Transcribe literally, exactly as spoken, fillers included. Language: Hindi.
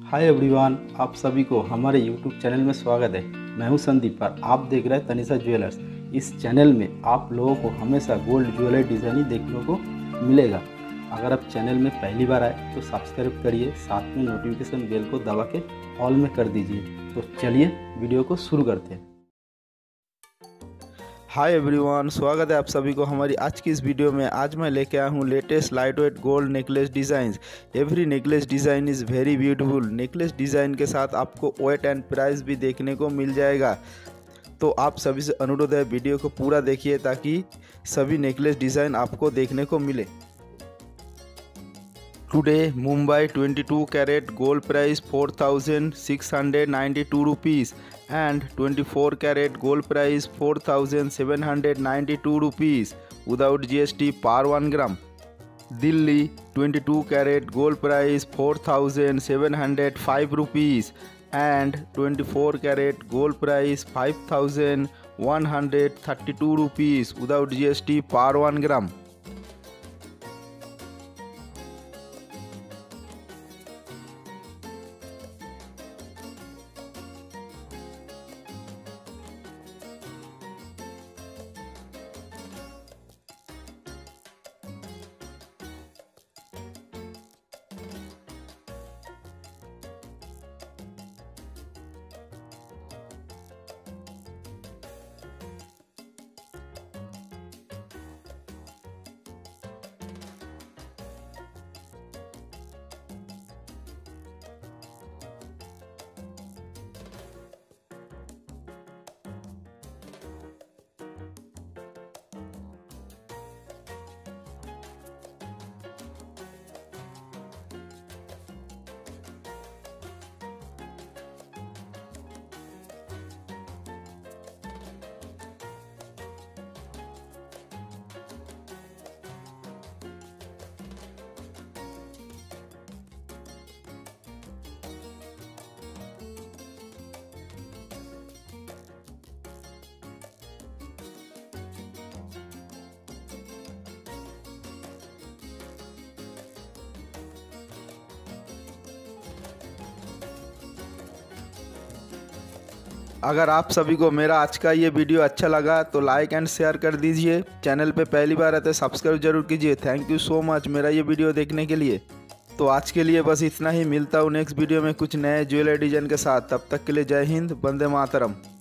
हाय एवरीवन, आप सभी को हमारे यूट्यूब चैनल में स्वागत है। मैं हूं संदीप और आप देख रहे हैं तनिषा ज्वेलर्स। इस चैनल में आप लोगों को हमेशा गोल्ड ज्वेलरी डिज़ाइन ही देखने को मिलेगा। अगर आप चैनल में पहली बार आए तो सब्सक्राइब करिए, साथ में नोटिफिकेशन बेल को दबा के ऑल में कर दीजिए। तो चलिए वीडियो को शुरू करते हैं। हाय एवरीवन, स्वागत है आप सभी को हमारी आज की इस वीडियो में। आज मैं लेके आया हूँ latest light weight gold necklace designs. Every necklace design is very beautiful. Necklace design के साथ आपको वेट एंड प्राइस भी देखने को मिल जाएगा। तो आप सभी से अनुरोध है, वीडियो को पूरा देखिए ताकि सभी नेकलेस डिज़ाइन आपको देखने को मिले। Today, Mumbai twenty-two carat gold price four thousand six hundred ninety-two rupees and twenty-four carat gold price four thousand seven hundred ninety-two rupees without G S T per one gram. Delhi twenty-two carat gold price four thousand seven hundred five rupees and twenty-four carat gold price five thousand one hundred thirty-two rupees without G S T per one gram. अगर आप सभी को मेरा आज का ये वीडियो अच्छा लगा तो लाइक एंड शेयर कर दीजिए। चैनल पे पहली बार आते सब्सक्राइब जरूर कीजिए। थैंक यू सो मच मेरा ये वीडियो देखने के लिए। तो आज के लिए बस इतना ही। मिलता हूँ नेक्स्ट वीडियो में कुछ नए ज्वेलरी डिजाइन के साथ। तब तक के लिए जय हिंद, वंदे मातरम।